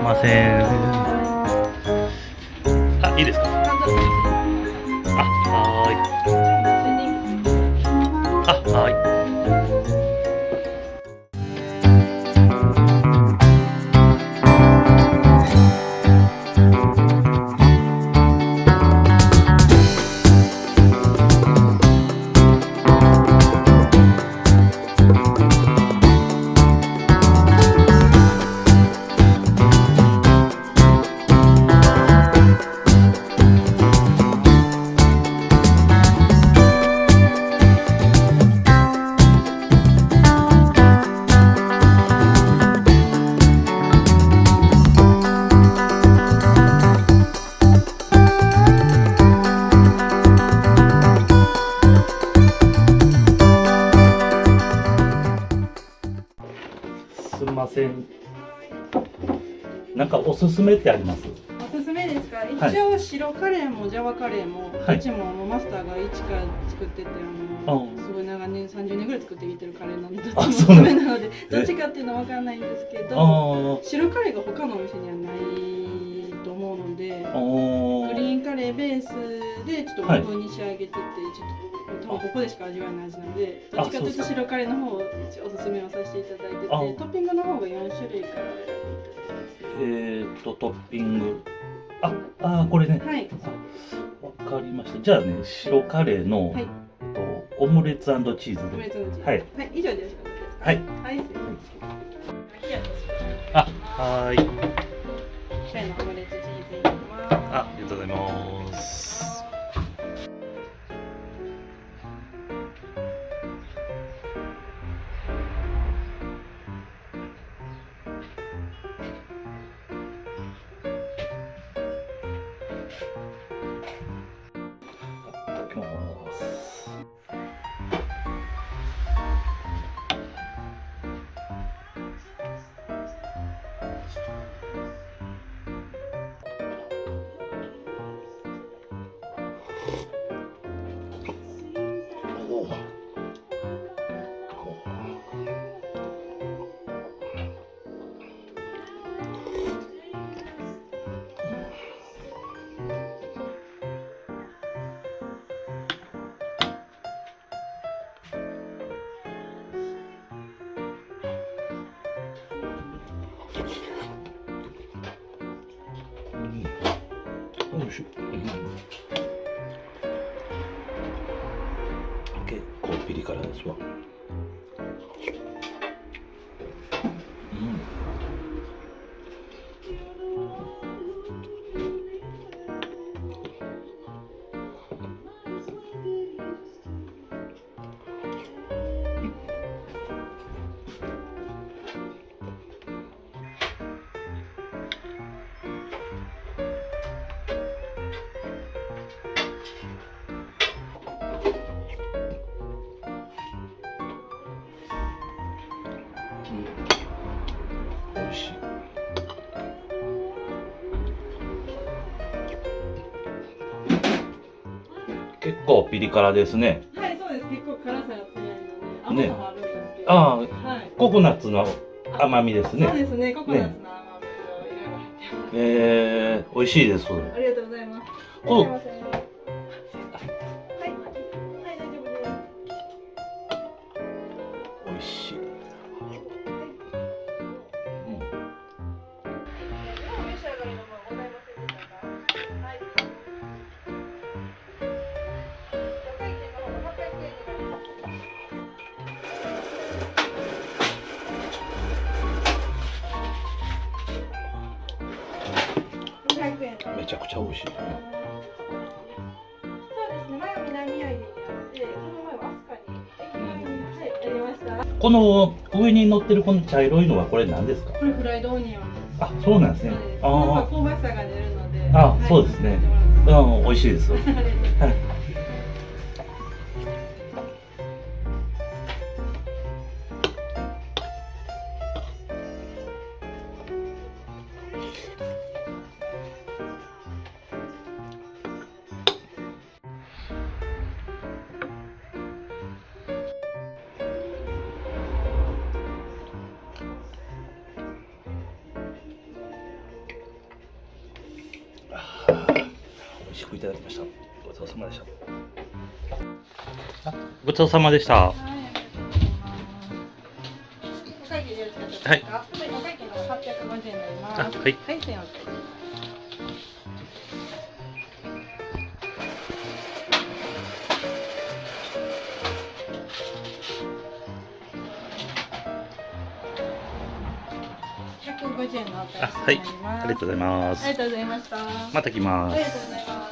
ません。あ、いいですか。あ、はーい。あ、はーい。すみません。なんかおすすめってあります？ おすすめですか。 はい一応白カレーもジャワカレーも、 はいどっちもマスターが一から作ってて、すごい長年30年ぐらい作ってきてるカレーなので、どっちもおすすめなので、どっちかっていうのはわからないんですけど、白カレーが他のお店にはないと思うので、グリーンカレーベースでちょっと和風に仕上げてて、ちょっと多分ここでしか味わえない味なので、どっちかというと白カレーの方をおすすめをさせていただいてて、トッピングの方が4種類から選んでいただいてます。 トッピング。これね。 はい。 わかりました。じゃあね、白カレーの、 はい、 オムレツ&チーズで。 オムレツ&チーズ。 はい。 はい、以上でよろしかったですか。 はい。 はい。 はーい。 カレーのオムレツチーズになります。 ありがとうございます。いただきます。おいしい。結構ピリ辛ですわ。美味しい。結構ピリ辛ですね。 はい、そうです。結構辛さが強いので、甘さもあるんですけど。はい、 ココナッツの甘みですね。 そうですね。ココナッツの甘みといろいろ入ってます。 美味しいです。 ありがとうございます。 お、 はい、はい、大丈夫です。 美味しい。めちゃくちゃ美味しい。 そうですね。前は南アイにあって、その前は飛鳥に駅前に、はい、ありました。 この上に乗ってるこの茶色いのはこれ何ですか？ これフライドオニオンです。 あ、そうなんですね。 香ばしさが出るので。 そうですね。美味しいです。はい。 食いただきました。ごちそうさまでした。ごちそうさまでした。はい。 お会計でよろしかったですか？はい。お会計の850円になります。はい。はい、1000円お願いします。150円のお返しになります。 はい。ありがとうございます。 ありがとうございました。 また来ます。 ありがとうございます。